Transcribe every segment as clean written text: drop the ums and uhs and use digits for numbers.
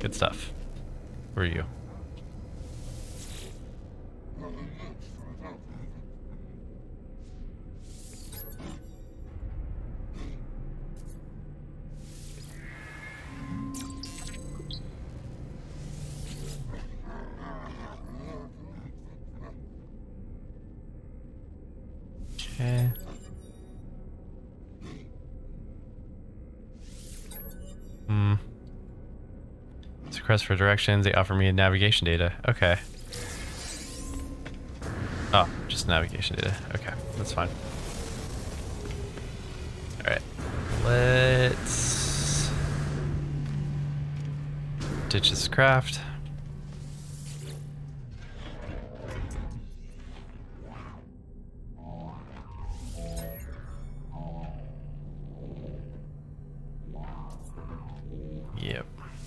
Good stuff. Who are you? Okay. It's a request for directions. They offer me navigation data. Okay. Oh, just navigation data. Okay, that's fine. Alright. Let's ditch this craft. Yep.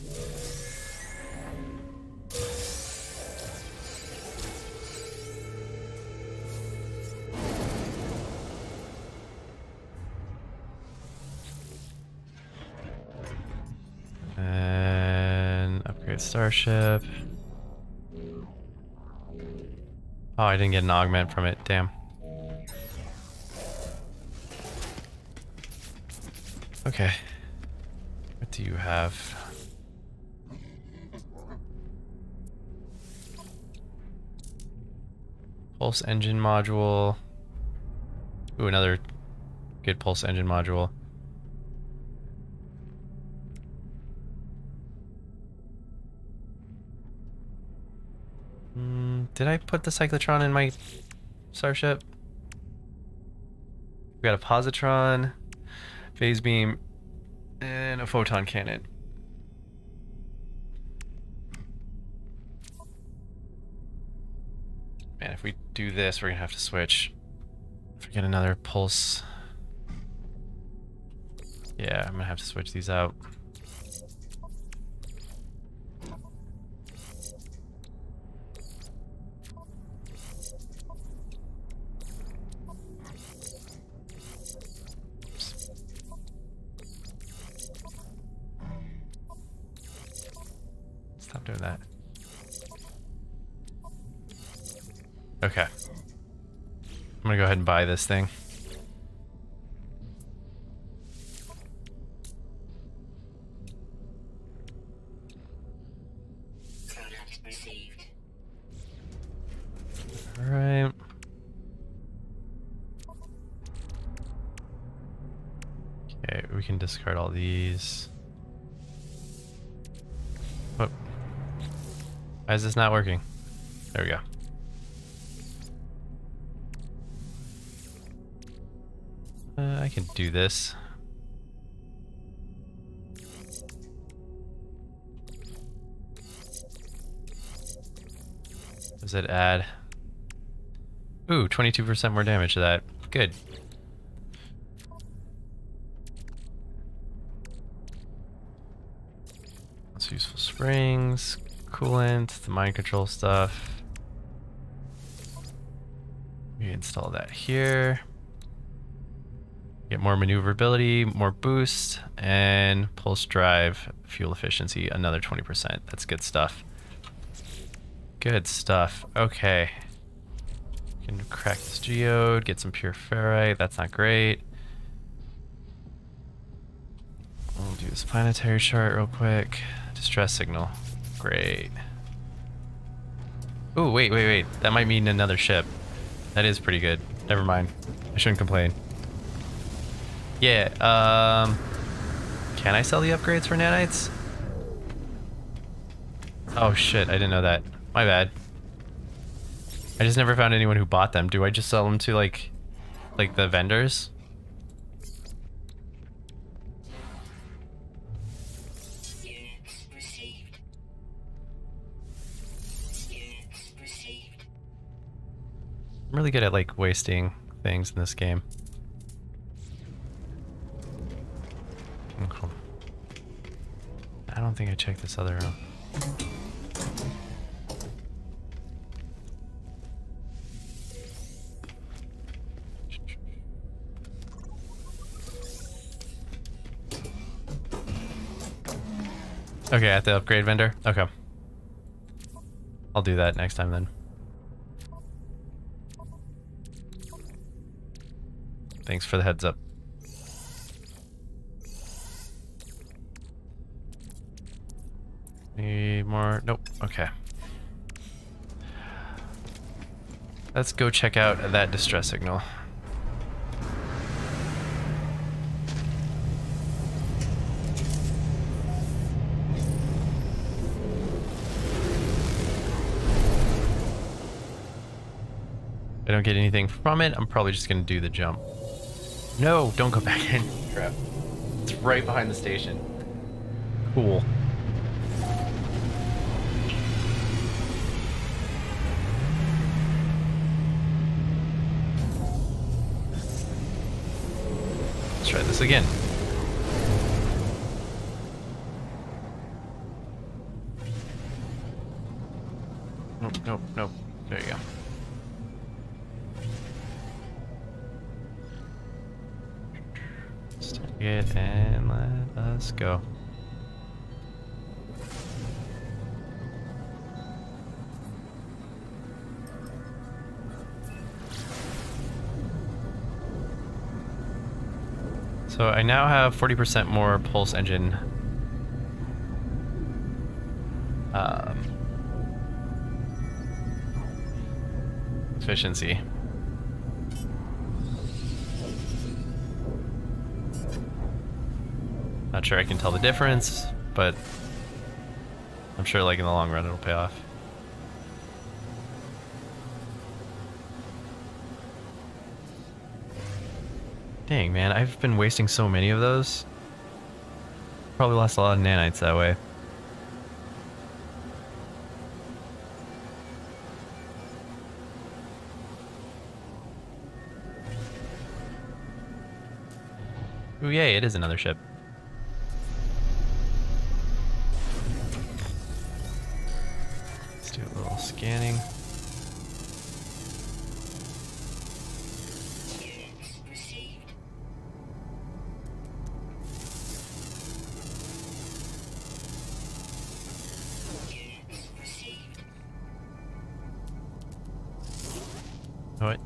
And upgrade starship. Oh, I didn't get an augment from it. Damn. Okay. What do you have? Pulse engine module. Ooh, another good pulse engine module. Did I put the cyclotron in my starship? We got a positron, phase beam, and a photon cannon. Man, if we do this, we're gonna have to switch. If we get another pulse. Yeah, I'm gonna have to switch these out. Stop doing that. Okay. I'm gonna go ahead and buy this thing. Alright. Okay, we can discard all these. Oh. Why is this not working? There we go. I can do this. Does it add? Ooh, 22% more damage to that. Good. That's useful springs, coolant, the mind control stuff. We install that here. Get more maneuverability, more boost, and pulse drive fuel efficiency, another 20%. That's good stuff. Good stuff. Okay. Can crack this geode, get some pure ferrite. That's not great. We'll do this planetary chart real quick. Distress signal. Great. Ooh, wait. That might mean another ship. That is pretty good. Never mind. I shouldn't complain. Yeah, can I sell the upgrades for nanites? Oh shit, I didn't know that. My bad. I just never found anyone who bought them. Do I just sell them to like the vendors? I'm really good at like wasting things in this game. Cool. I don't think I checked this other room. Okay, at the upgrade vendor? Okay. I'll do that next time then. Thanks for the heads up. Need more? Nope. Okay. Let's go check out that distress signal. If I don't get anything from it, I'm probably just gonna do the jump. No, don't go back in. Crap. It's right behind the station. Cool. Let's try this again. Nope, nope, nope. There you go. Let's take it and let us go. So I now have 40% more pulse engine efficiency. Not sure I can tell the difference, but I'm sure like in the long run it'll pay off. Dang, man, I've been wasting so many of those. Probably lost a lot of nanites that way. Ooh, yay, it is another ship. Let's do a little scanning. What?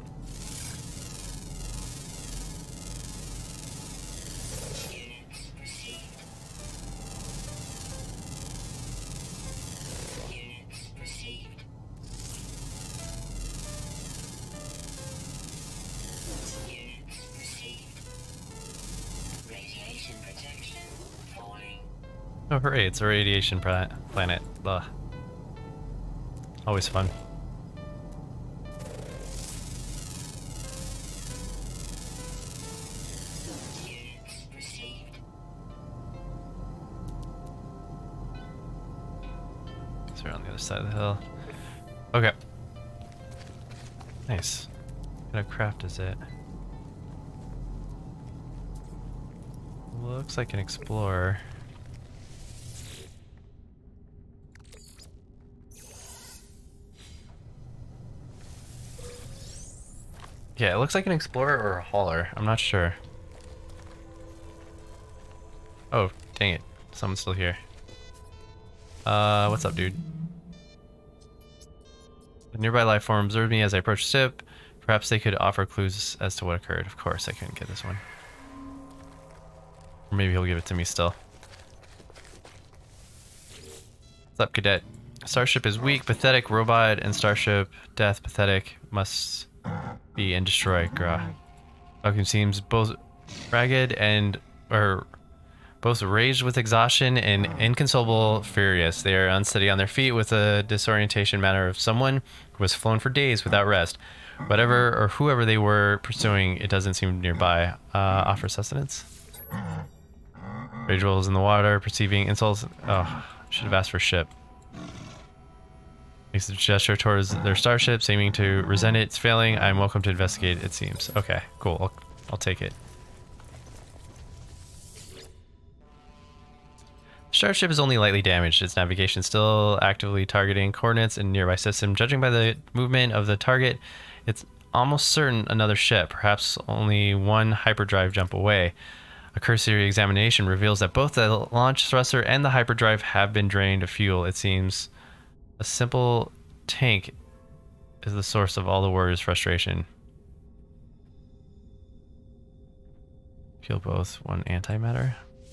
Oh, hooray, it's a radiation planet. Ugh. Always fun. So we're on the other side of the hill. Okay. Nice. What kind of craft is it? Looks like an explorer. Yeah, it looks like an explorer or a hauler. I'm not sure. Oh, dang it. Someone's still here. What's up, dude? A nearby life form observed me as I approached the ship. Perhaps they could offer clues as to what occurred. Of course, I couldn't get this one. Or maybe he'll give it to me still. What's up, cadet? Starship is weak, pathetic, robot, and starship death, pathetic, must be and destroy. Grah. Falcon seems both ragged and both raged with exhaustion and inconsolable furious. They are unsteady on their feet with a disorientation manner of someone who has flown for days without rest. Whatever or whoever they were pursuing, it doesn't seem nearby. Offer sustenance. Rage rolls in the water, perceiving insults. Oh, should have asked for ship. Makes a gesture towards their starship, seeming to resent its failing. I'm welcome to investigate, it seems. Okay, cool. I'll take it. Starship is only lightly damaged. Its navigation still actively targeting coordinates in nearby system. Judging by the movement of the target, it's almost certain another ship, perhaps only one hyperdrive jump away. A cursory examination reveals that both the launch thruster and the hyperdrive have been drained of fuel. It seems a simple tank is the source of all the warriors' frustration. Fuel both. One antimatter.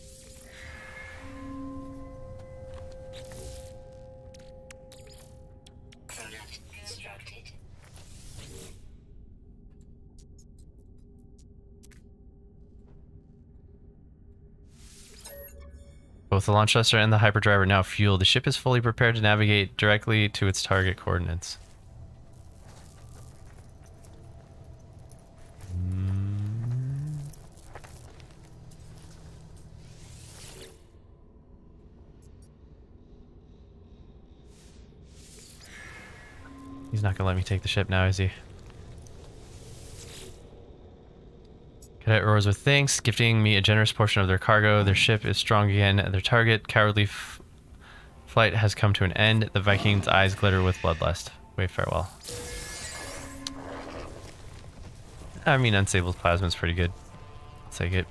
Both the launch thruster and the hyperdrive are now fueled. The ship is fully prepared to navigate directly to its target coordinates. He's not gonna let me take the ship now, is he? Cadet roars with thanks, gifting me a generous portion of their cargo. Their ship is strong again. Their target, cowardly flight, has come to an end. The Vikings' eyes glitter with bloodlust. Wave farewell. I mean, Unstable's plasma is pretty good. I'll take it.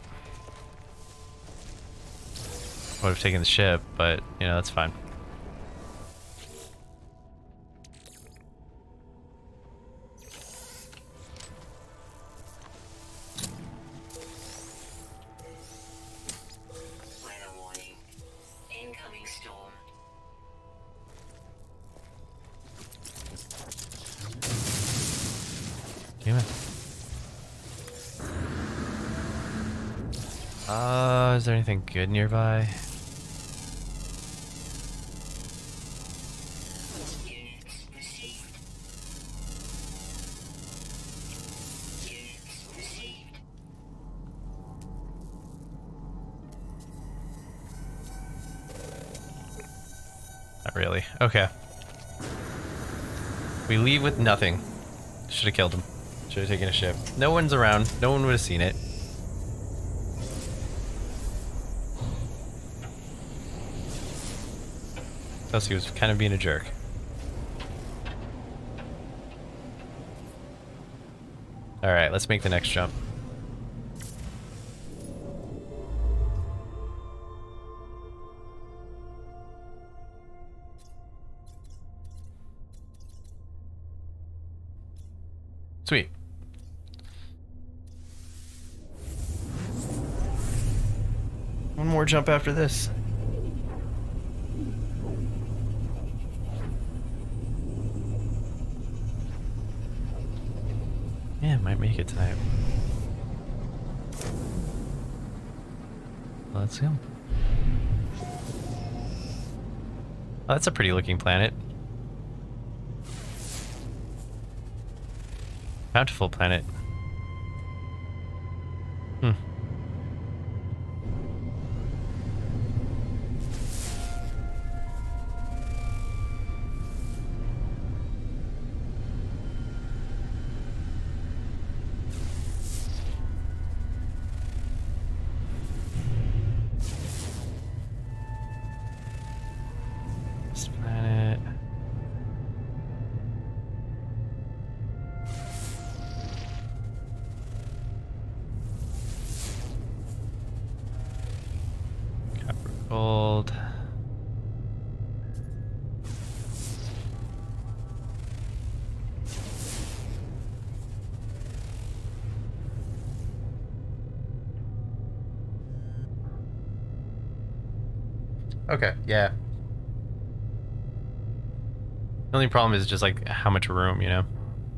Would have taken the ship, but, you know, that's fine. Damn it. Is there anything good nearby? Not really. Okay. We leave with nothing. Should have killed him. Should have taken a ship. No one's around. No one would have seen it. Plus, he was kind of being a jerk. Alright, let's make the next jump. Sweet. One more jump after this. Yeah, might make it tonight. Let's go. Oh, that's a pretty looking planet. Bountiful planet. Hmm. This planet. Gold. Okay, yeah. The only problem is just like how much room, you know?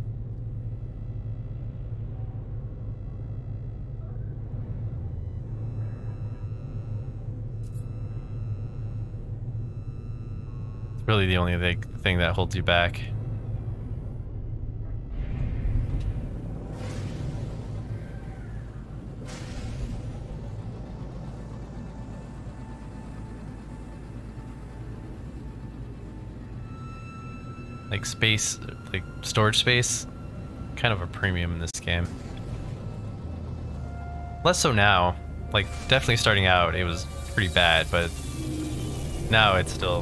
Really the only big thing that holds you back. Like space, like storage space, kind of a premium in this game. Less so now. Like definitely starting out it was pretty bad, but now it's still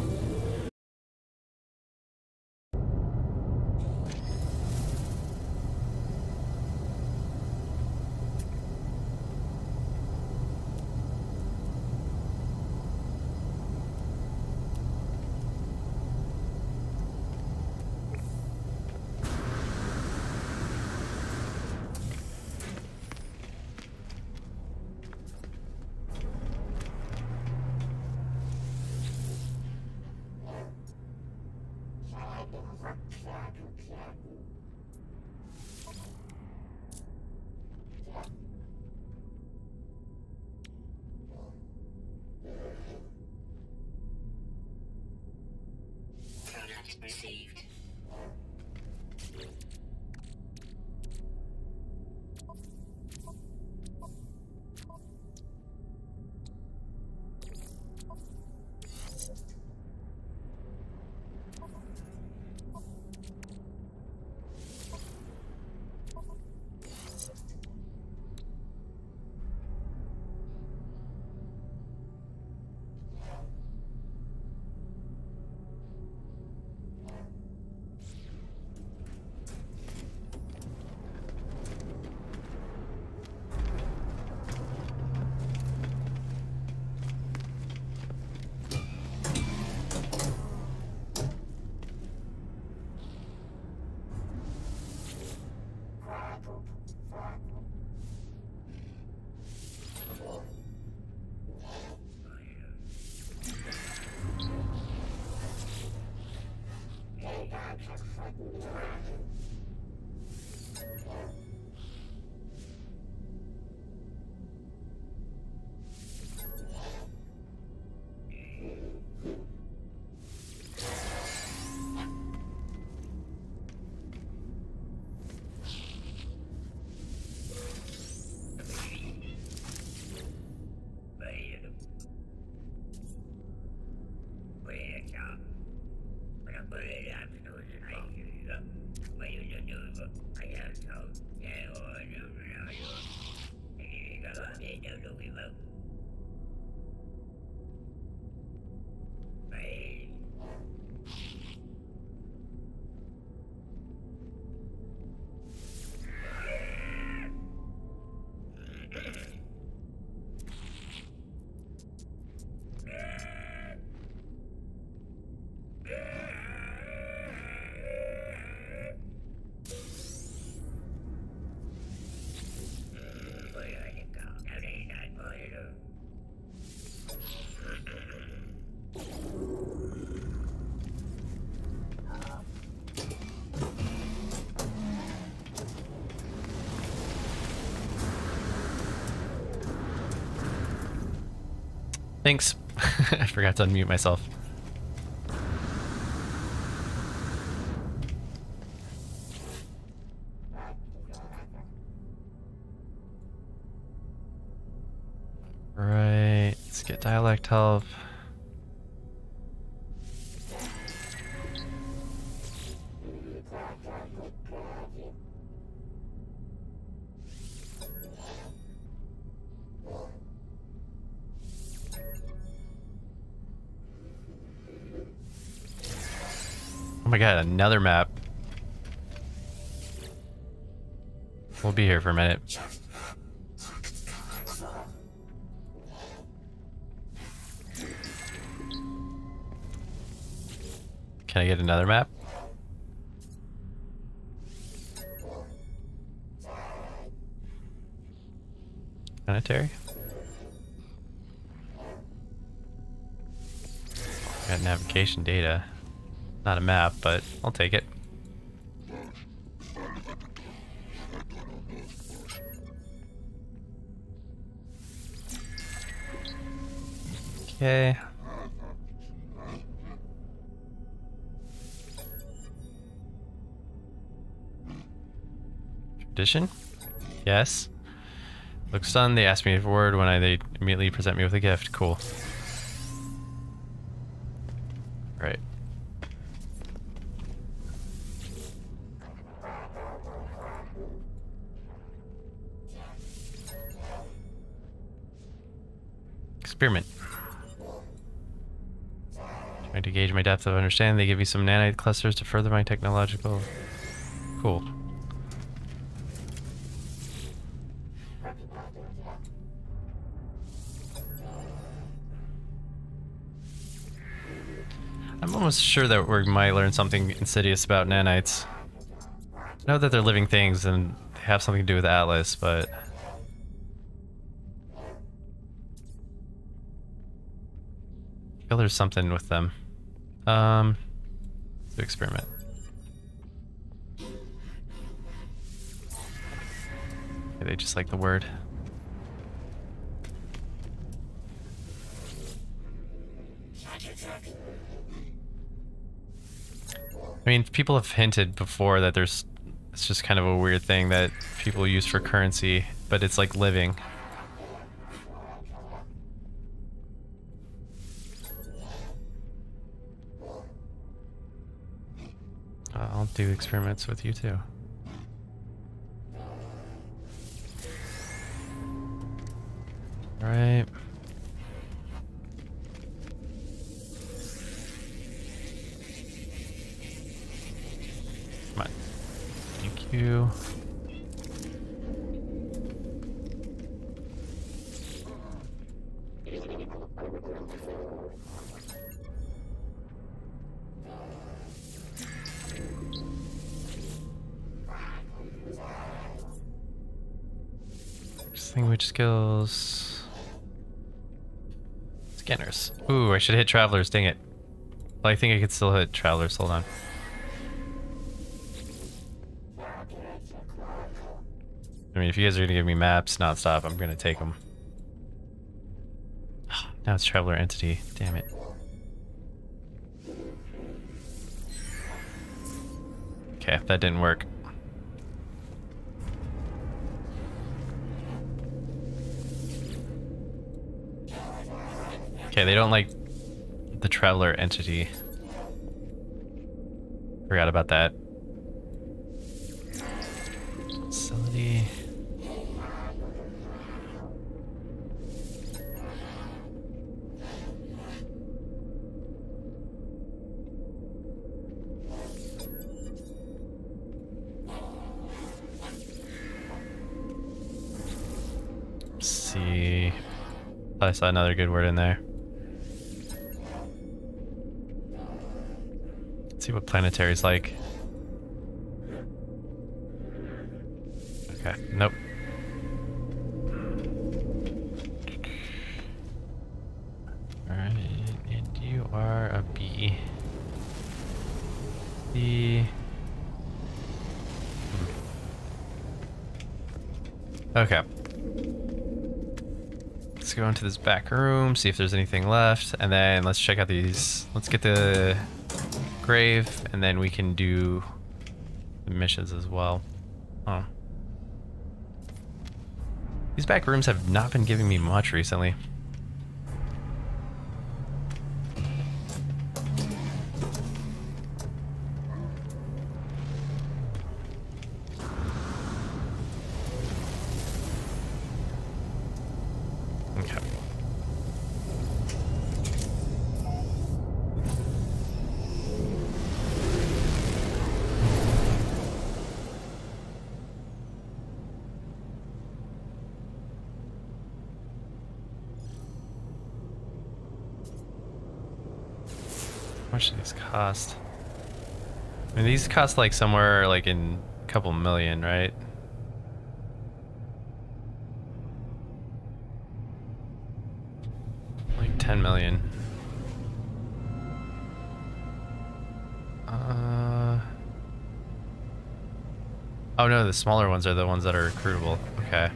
Product received. Thanks. I forgot to unmute myself. Right, let's get dialect help. Oh my god, another map. We'll be here for a minute. Can I get another map? Planetary? Got navigation data. Not a map, but I'll take it. Okay. Tradition? Yes. Look stunned, they ask me for a word when they immediately present me with a gift. Cool. Right. Experiment. Trying to gauge my depth of understanding, they give me some nanite clusters to further my technological... Cool. I'm almost sure that we might learn something insidious about nanites. I know that they're living things and they have something to do with Atlas, but... I feel there's something with them. Do experiment. Okay, they just like the word. I mean, people have hinted before that it's just kind of a weird thing that people use for currency, but it's like living. I'll do experiments with you too. Right. Come on. Thank you. Language skills. Scanners. Ooh, I should hit travelers, dang it. Well, I think I could still hit travelers, hold on. I mean, if you guys are gonna give me maps nonstop, I'm gonna take them. Now it's traveler entity, damn it. Okay, that didn't work. Okay, they don't like the traveler entity. Forgot about that. Facility. Let's see. I saw another good word in there. See what planetary's like. Okay, nope. Alright, and you are a B. B. Okay. Let's go into this back room, see if there's anything left, and then let's check out these. Let's get the grave, and then we can do the missions as well. Oh. These back rooms have not been giving me much recently. Okay. How much do these cost? I mean, these cost like somewhere like in a couple million, right? Like 10 million. Oh no, the smaller ones are the ones that are recruitable. Okay.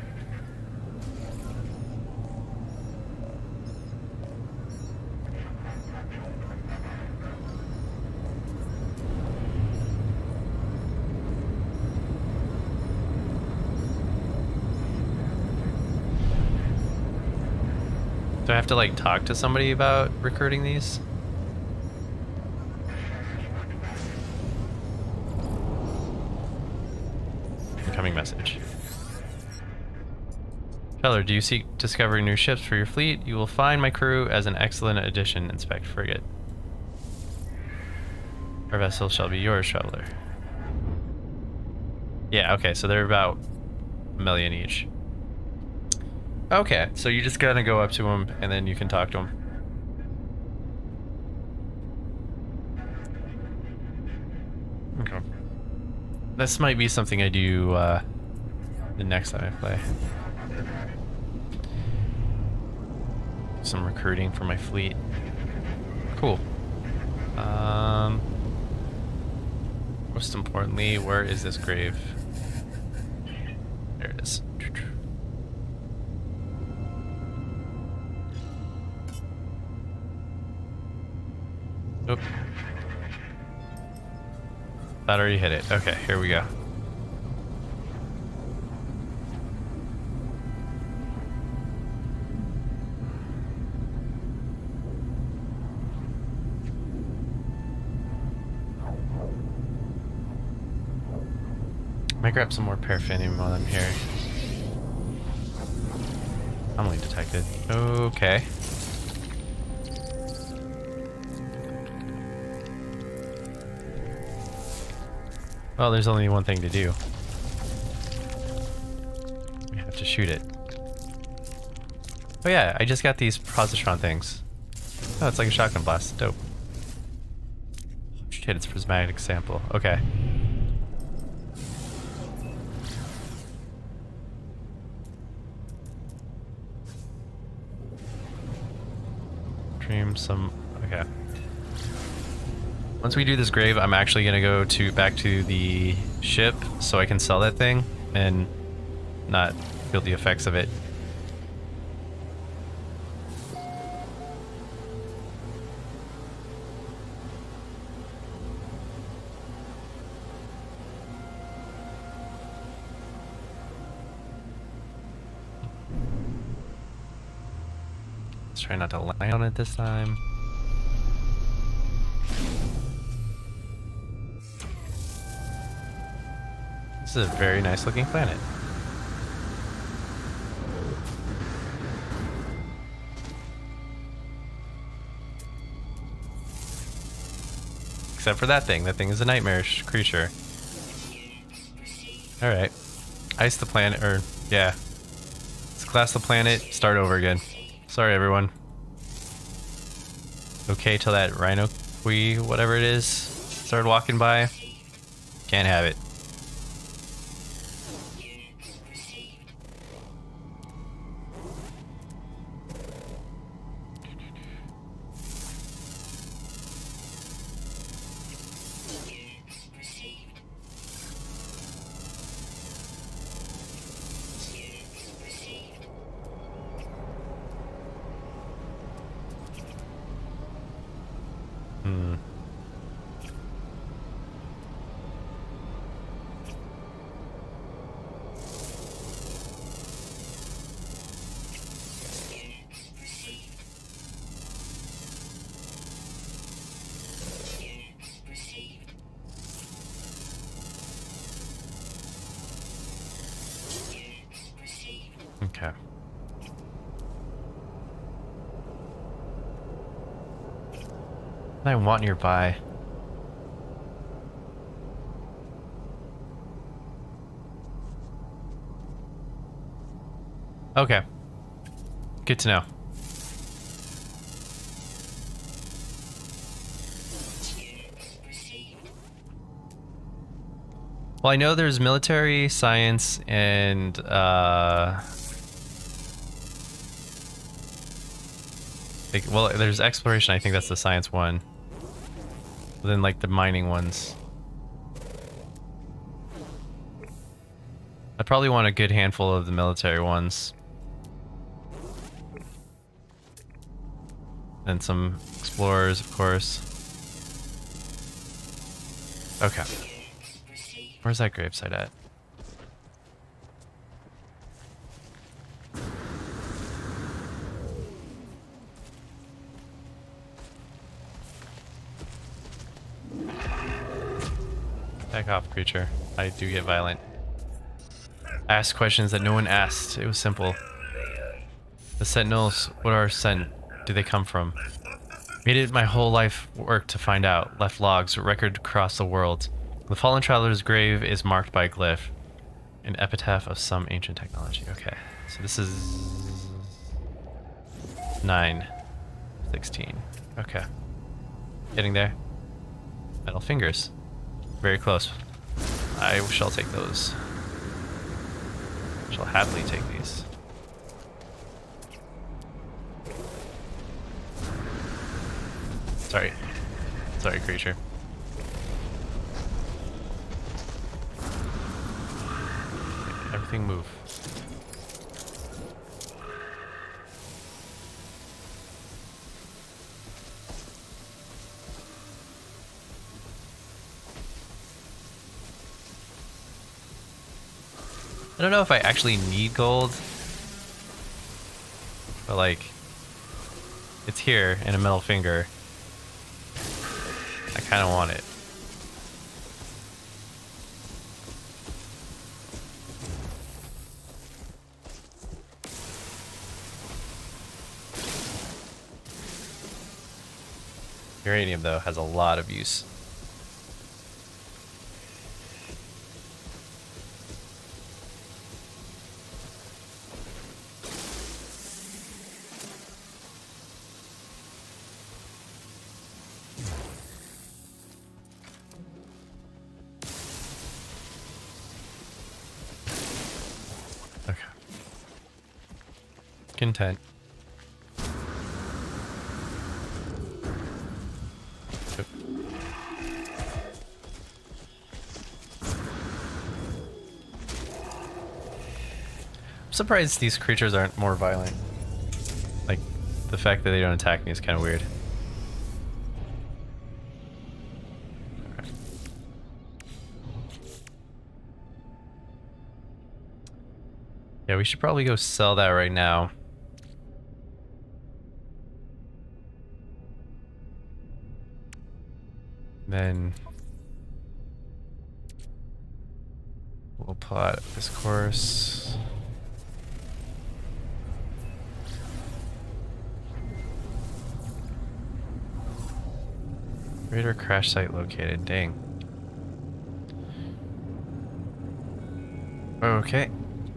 Do I have to like talk to somebody about recruiting these? Incoming message. Feller, do you seek discovering new ships for your fleet? You will find my crew as an excellent addition. Inspect frigate. Our vessel shall be yours, traveler. Yeah, okay, so they're about $1 million each. Okay, so you just gotta go up to them and then you can talk to them. Okay. This might be something I do the next time I play. Some recruiting for my fleet. Cool. Most importantly, where is this grave? There it is. Oop. That already hit it. Okay, here we go. Might grab some more paraffinium while I'm here. Anomaly detected. Okay. Well, there's only one thing to do. We have to shoot it. Oh yeah, I just got these positron things. Oh, it's like a shotgun blast. Dope. Shit, it's a prismatic sample. Okay. Dream some... Okay. Once we do this grave, I'm actually gonna go back to the ship so I can sell that thing and not feel the effects of it. Let's try not to land on it this time. This is a very nice looking planet. Except for that thing. That thing is a nightmarish creature. Alright. Ice the planet, or, yeah. Let's class the planet, start over again. Sorry everyone. Okay till that rhino whatever it is, started walking by. Can't have it. Okay. I want nearby. Okay. Good to know. Well, I know there's military, science, and well, there's exploration. I think that's the science one. But then, like, the mining ones. I probably want a good handful of the military ones. And some explorers, of course. Okay. Where's that gravesite at? Back off, creature. I do get violent. Ask questions that no one asked. It was simple. The Sentinels, what are Sent? Do they come from? Made it my whole life work to find out. Left logs, record across the world. The fallen traveler's grave is marked by a glyph. An epitaph of some ancient technology. Okay, so this is 9/16. Okay. Getting there. Metal fingers. Very close. I shall take those. Shall happily take these. Sorry. Sorry, creature. Everything move. I don't know if I actually need gold, but like, it's here in a middle finger. I kind of want it. Uranium, though, has a lot of use. Okay. Content. I'm surprised these creatures aren't more violent. Like, the fact that they don't attack me is kind of weird. Alright. Yeah, we should probably go sell that right now. Then we'll plot this course. Raider crash site located. Dang. Okay.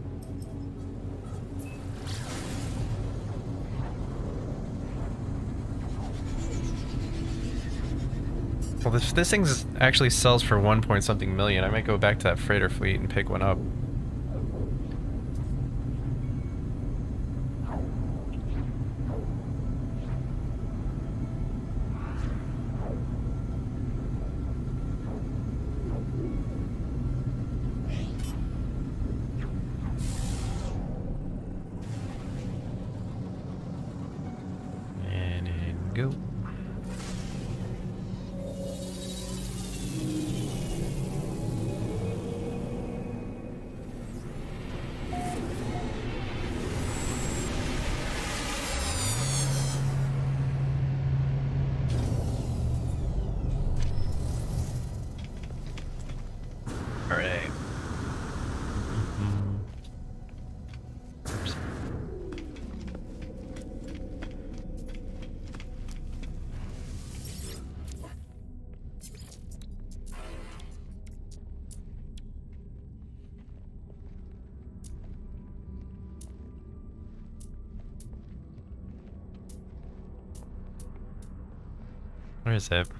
Well, this thing actually sells for 1 point something million. I might go back to that freighter fleet and pick one up. And in go. Alright. Where is it?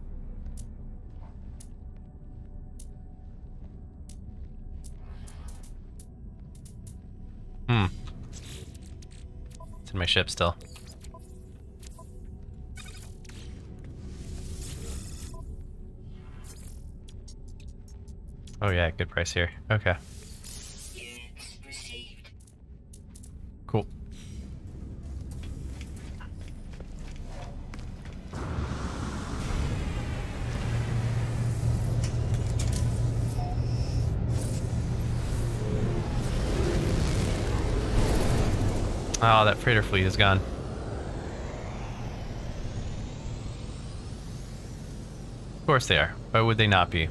It's in my ship still. Oh yeah, good price here. Okay. Units received. Cool. Oh, that freighter fleet is gone. Of course they are. Why would they not be?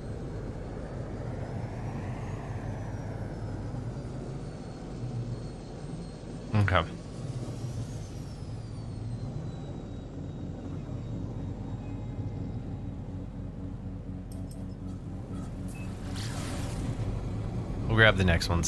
Okay. We'll grab the next ones.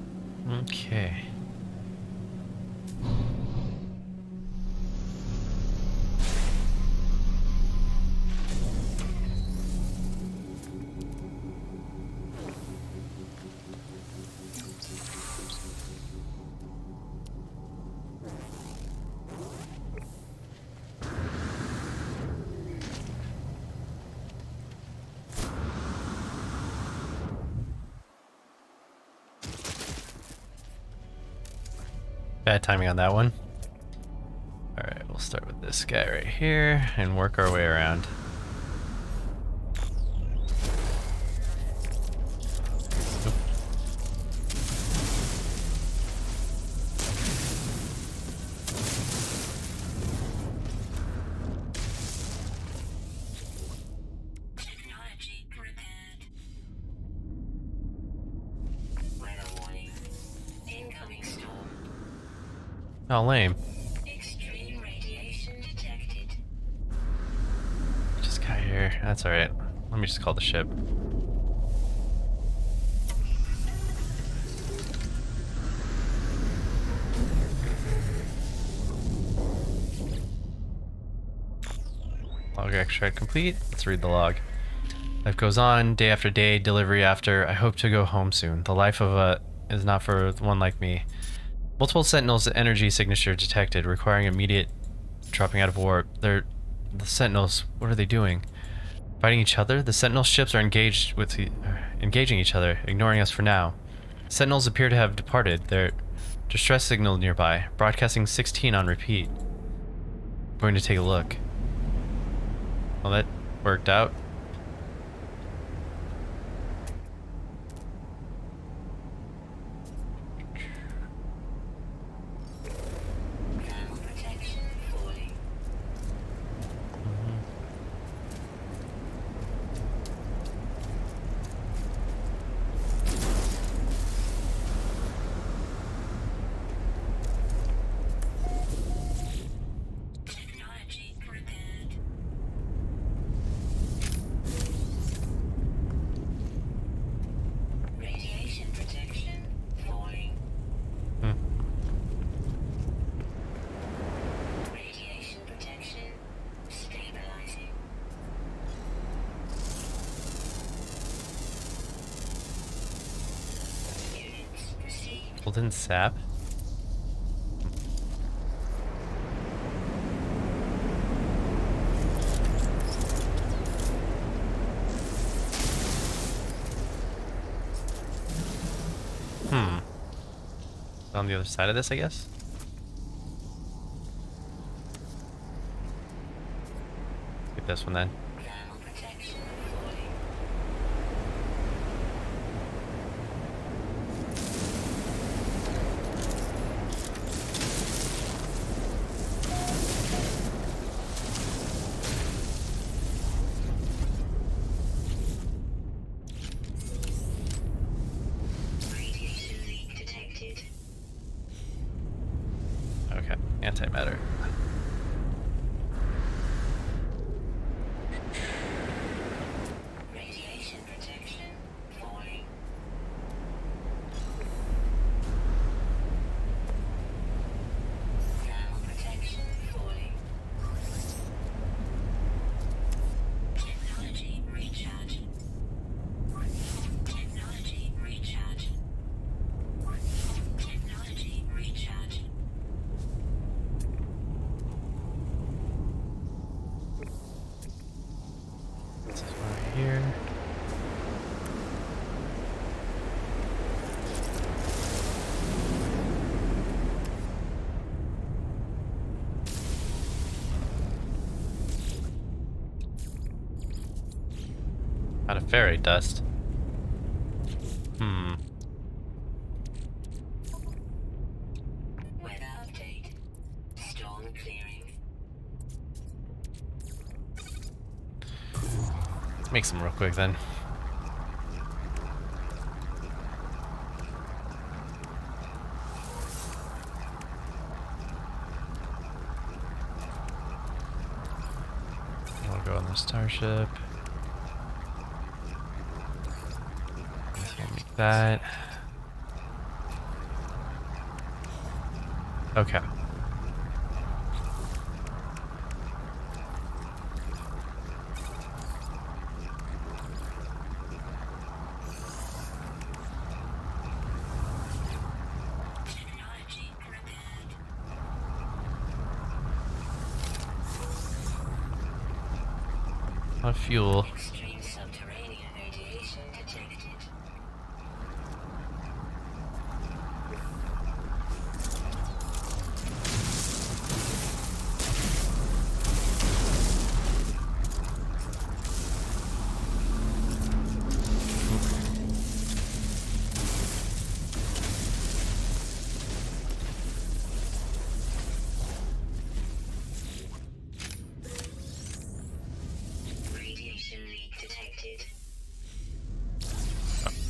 Okay. Bad timing on that one. Alright, we'll start with this guy right here and work our way around. Nope. Technology prepared. Weather warning. Incoming storm. Oh, lame. Extreme radiation detected. Just got here. That's alright. Let me just call the ship. Log extract complete. Let's read the log. Life goes on, day after day, delivery after. I hope to go home soon. The life of a is not for one like me. Multiple Sentinels energy signature detected, requiring immediate dropping out of warp. The Sentinels, what are they doing? Fighting each other? The Sentinel ships are engaging each other, ignoring us for now. Sentinels appear to have departed. Their distress signal nearby, broadcasting 16 on repeat. I'm going to take a look. Well, that worked out. Thermal protection falling. Technology prepared. Radiation protection falling. Hmm. Radiation protection stabilizing. Units received. Golden sap. On the other side of this, I guess. Get this one then. Thermal protection falling. Radiation leak detected. Okay, antimatter. Radiation protection falling. Thermal protection falling. Technology recharge. Technology recharge. Technology recharge. This is right here. Out of ferrite dust. Weather update. Storm clearing. Let's make some real quick then. I'll go on the starship. Make that. Okay. Technology prepared. A lot of fuel. Extreme subterranean radiation detected.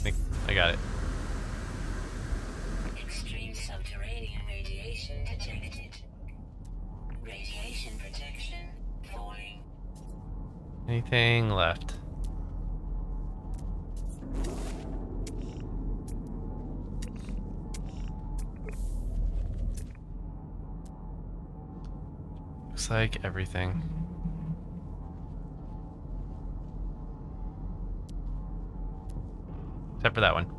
I got it. Extreme subterranean radiation detected. Radiation protection falling. Anything left? Looks like everything. Except for that one.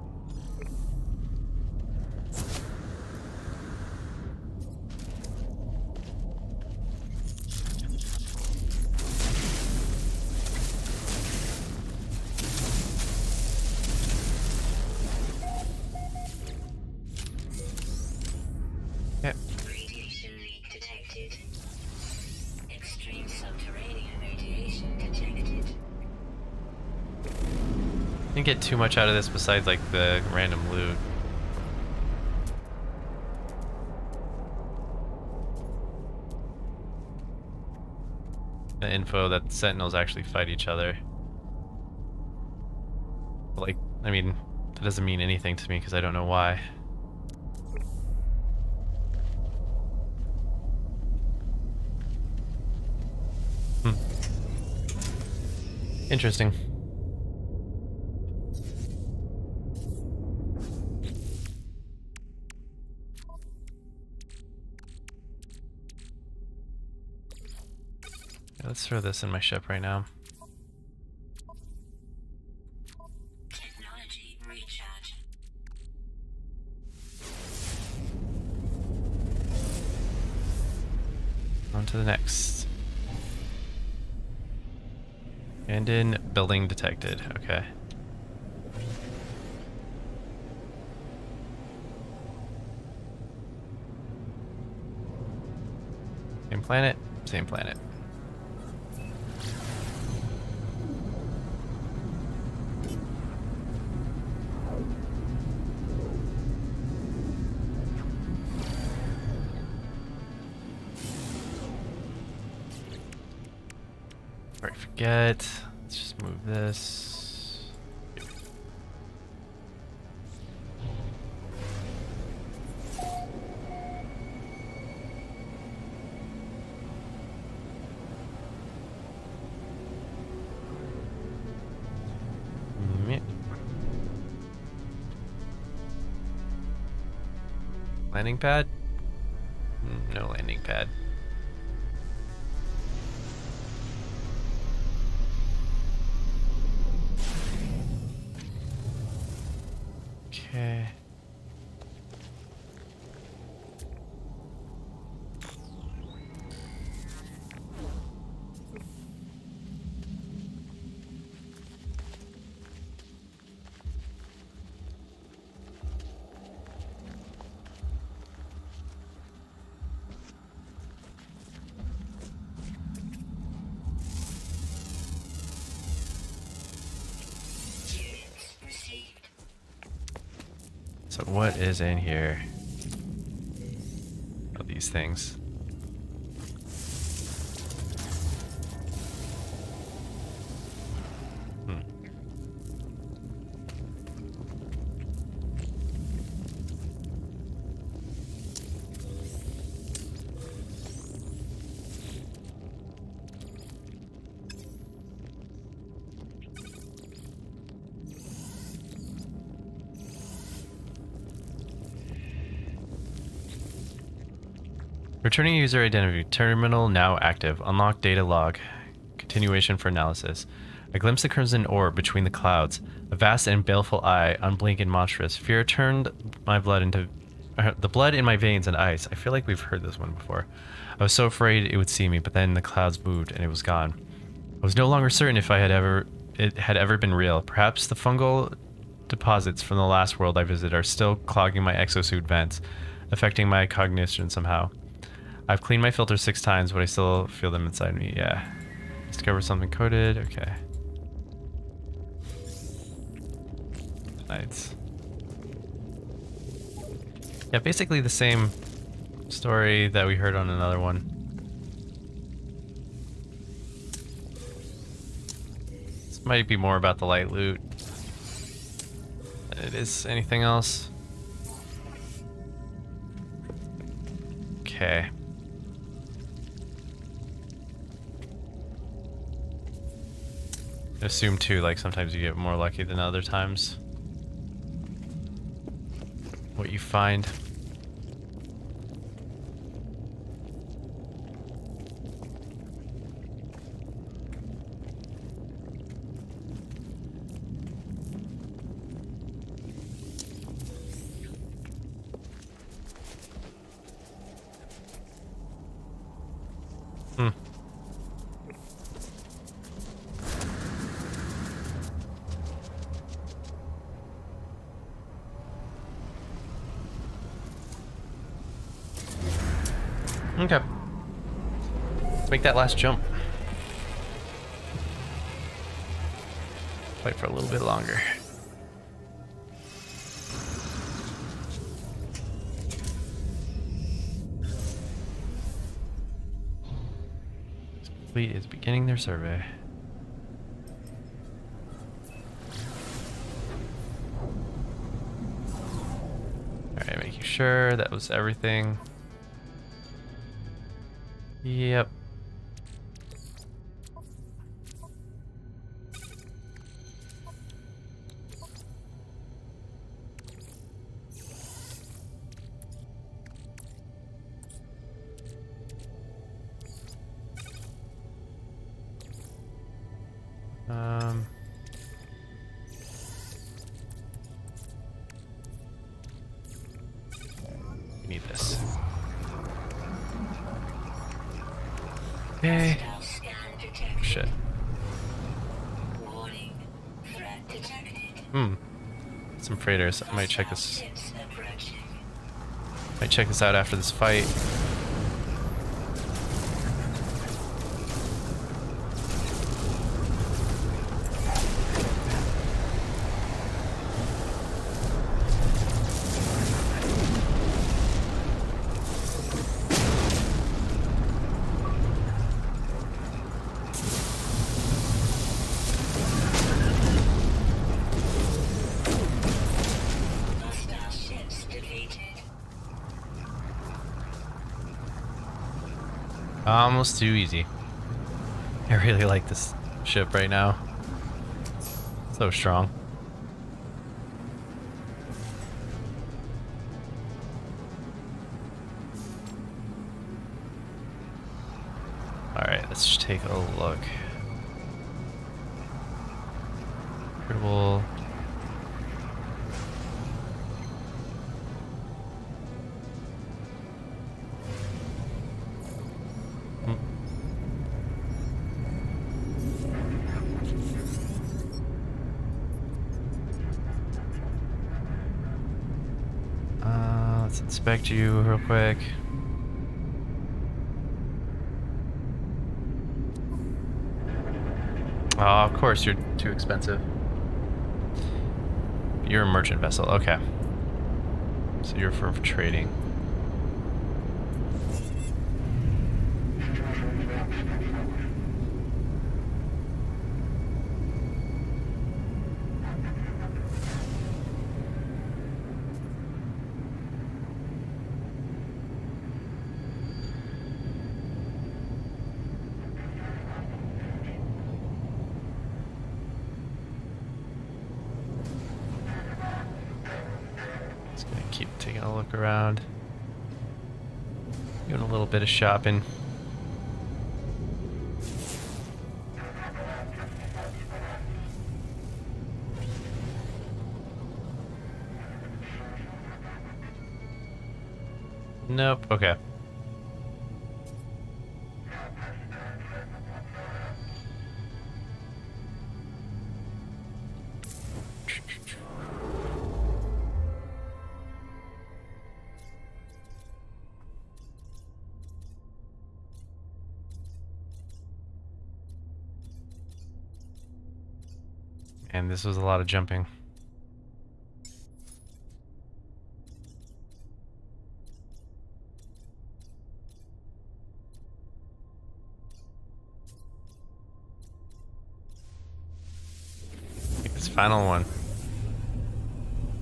Yep. Radiation leak detected. Extreme subterranean radiation detected. Didn't get too much out of this besides like the random loot. The info that Sentinels actually fight each other. But, like, I mean, that doesn't mean anything to me because I don't know why. Interesting. Yeah, let's throw this in my ship right now. Technology recharge. On to the next. Abandoned building detected. Okay. Same planet, same planet. Alright, forget. Let's just move this. Meh. Landing pad? No landing pad. Okay. Units received. So what is in here? Oh, these things. Hmm. Returning user identity. Terminal now active. Unlock data log. Continuation for analysis. I glimpsed the crimson orb between the clouds. A vast and baleful eye, unblinking and monstrous. Fear turned my blood into... the blood in my veins and ice. I feel like we've heard this one before. I was so afraid it would see me, but then the clouds moved and it was gone. I was no longer certain if it had ever been real. Perhaps the fungal deposits from the last world I visited are still clogging my exosuit vents, affecting my cognition somehow. I've cleaned my filter 6 times, but I still feel them inside me. Yeah. Discover something coded. Okay. Nice. Yeah, basically the same story that we heard on another one. This might be more about the light loot. it is. Anything else? Okay. Assume too, like sometimes you get more lucky than other times. What you find. Hmm. Okay. Let's make that last jump. Fight for a little bit longer. This fleet is beginning their survey. Alright, making sure that was everything. Yep. Need this. Okay. Hostile scan detected. Shit. Warning. Threat detected. Some freighters. I might check Hostile this. ships approaching. Might check this out after this fight. Hostile ships defeated. Almost too easy. I really like this ship right now. So strong. Alright, let's just take a look. Incredible. Let's inspect you real quick. Oh, of course, you're too expensive. You're a merchant vessel, okay. So you're for trading. Just gonna keep taking a look around. Doing a little bit of shopping. Nope, okay. And this was a lot of jumping. This final one.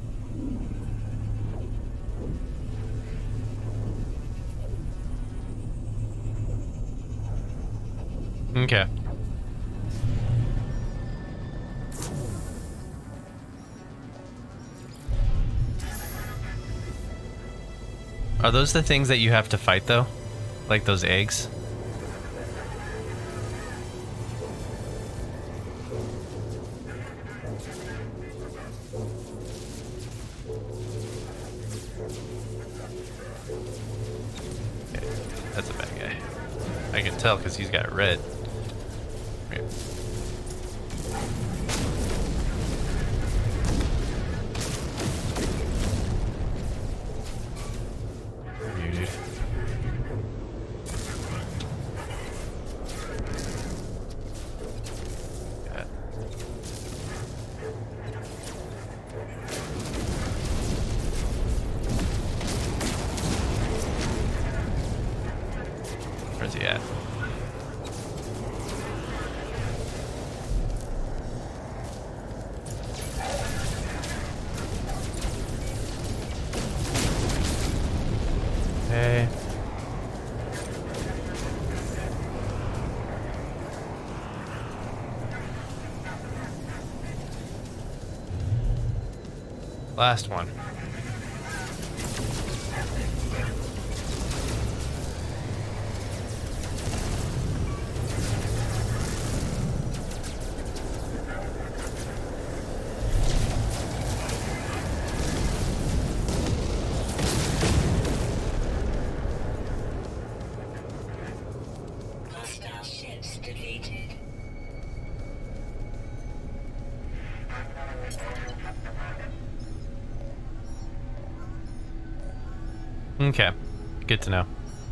Okay. Are those the things that you have to fight though? Like those eggs? Okay, that's a bad guy. I can tell because he's got red. Okay. You, dude. Got it. Where's he at? Okay. Last one. Hostile ships defeated. Okay. Good to know.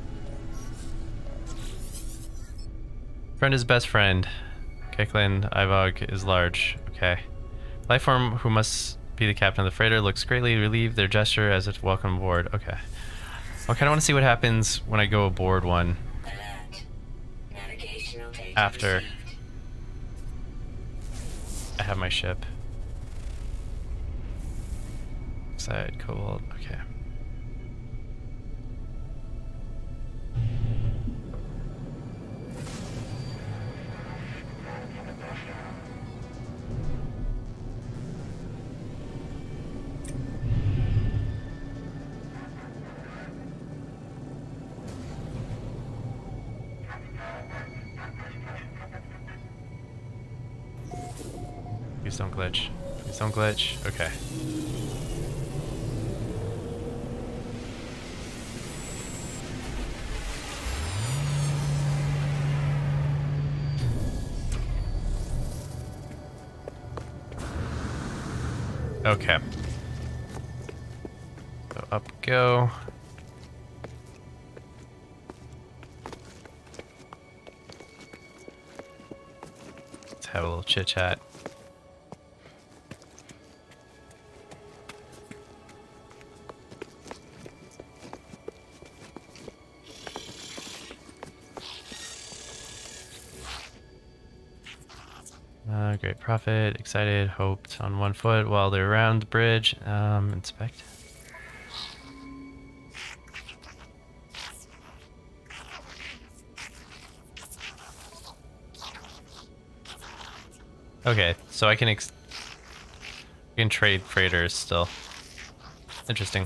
Friend is best friend. Keklin Ivog is large. Okay. Lifeform who must be the captain of the freighter looks greatly relieved. Their gesture as if welcome aboard. Okay. I kind of want to see what happens when I go aboard one Alert. Navigational data after received. I have my ship. Side cobalt. Okay. Please don't glitch. Please don't glitch. Okay. Okay. So up we go. Let's have a little chit chat. Great prophet, excited, hoped on one foot while they're around the bridge. Inspect. Okay, so I can trade freighters still. Interesting.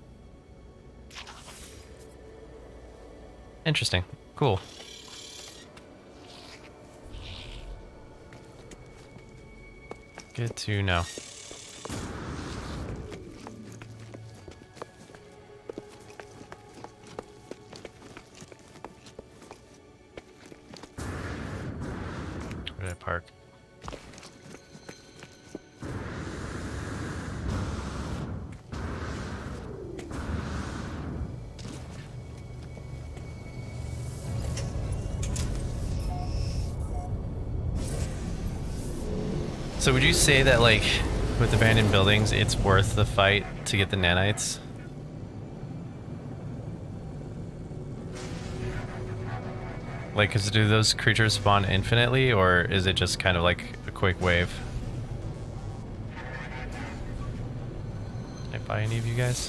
Interesting. Cool. Good to know. Where did I park? So would you say that, like, with abandoned buildings, it's worth the fight to get the nanites? Like, 'cause do those creatures spawn infinitely, or is it just kind of like a quick wave? Can I buy any of you guys?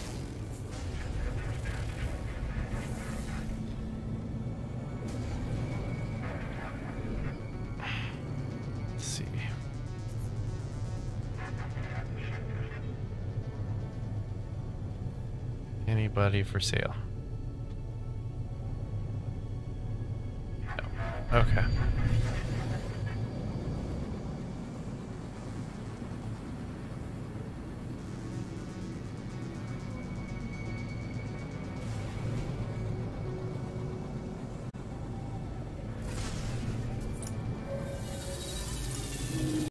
Anybody for sale? No. Okay.